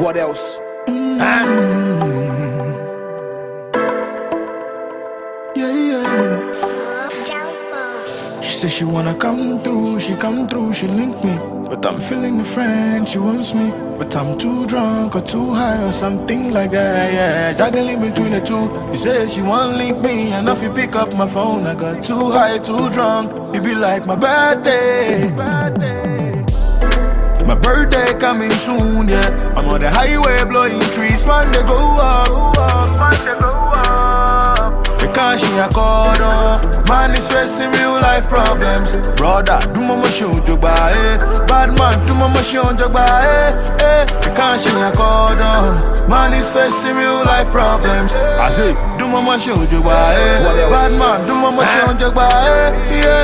What else? She said she wanna come through, she link me. But I'm feeling the friend, she wants me. But I'm too drunk or too high or something like that, yeah. Juggling between the two. She said she wanna link me, and if you pick up my phone, I got too high, too drunk. It be like my birthday. My birthday coming soon, yeah. I'm on the highway blowing trees, man, they go up. Because she a called on. Man is facing real life problems. Brother, do mama show you by bad man, do mama show you by because she a called on. Man is facing real life problems. I say, do mama show you by bad man, do mama show you by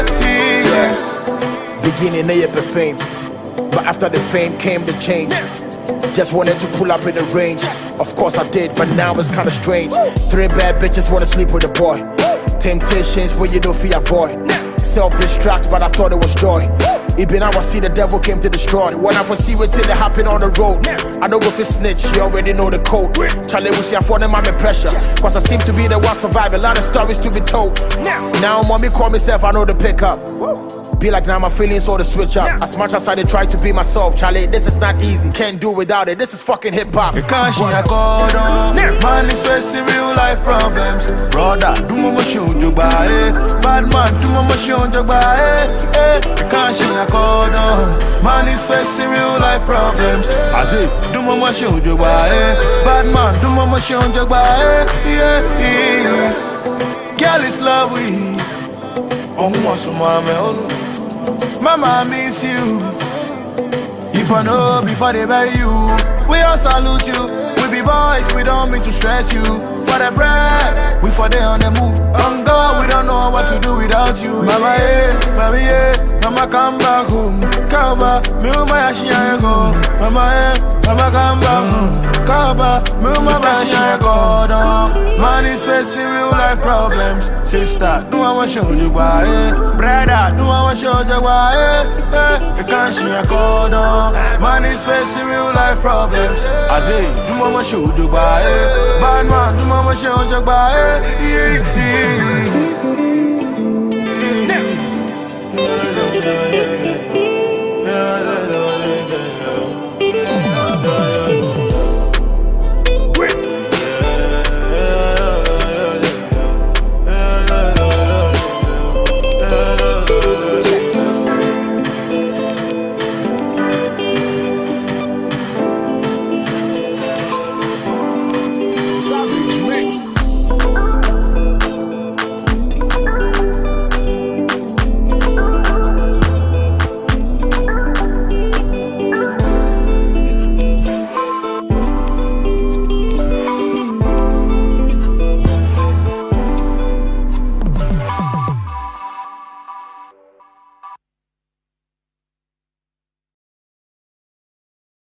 Beginning they up fame, but after the fame came the change. Just wanted to pull up in the range. Of course I did, but now it's kinda strange. 3 bad bitches wanna sleep with a boy. Temptations where you don't feel avoid. Self-destruct, but I thought it was joy. Even now I see the devil came to destroy. When I foresee it till it happen on the road. I don't go to snitch, you already know the code. Charlie will see I for them I'm in pressure. Cause I seem to be the one surviving, a lot of stories to be told. Now mommy call myself, I know the pickup. Be like now my feelings all the switch up. As much as I did try to be myself, Charlie, this is not easy. Can't do without it, this is fucking hip-hop. Because she a called on. Man is facing real life problems. Brother, do mama show you by bad man, do mama show you by because she a called on. Man is facing real life problems. I say, do mama show you by bad man, do mama show you by Girl is lovely. Mama, I miss you. If I know before they bury you, we all salute you. We be boys, we don't mean to stress you. For the bread, we for day on the move. On God, we don't know what to do without you. Mama, mama come back home. Kaba, me uma yashiya go. Mama, mama come back home. Kaba, me uma yashiya go. Man is facing real life problems. Sister, do I want show you why? Brother, do I want show you why? Because she a called on. Man is facing real life problems. I say, do I want show you why? Bad man, do I want show you why?